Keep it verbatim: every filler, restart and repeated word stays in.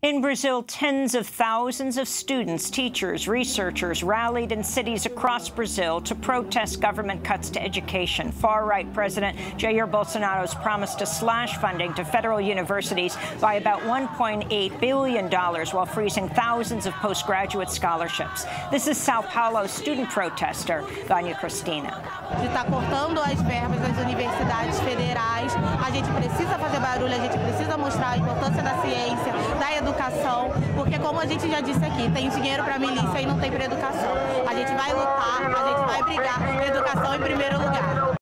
In Brazil, tens of thousands of students, teachers, researchers rallied in cities across Brazil to protest government cuts to education. Far-right President Jair Bolsonaro's promise to slash funding to federal universities by about one point eight billion dollars while freezing thousands of postgraduate scholarships. This is Sao Paulo's student protester, Vânia Cristina. De estar cortando as verbas das universidades federais, a gente precisa fazer barulho, a gente precisa mostrar a importância da ciência, da educação, porque como a gente já disse aqui, tem dinheiro para milícia e não tem para educação. A gente vai lutar, a gente vai brigar, educação em primeiro lugar.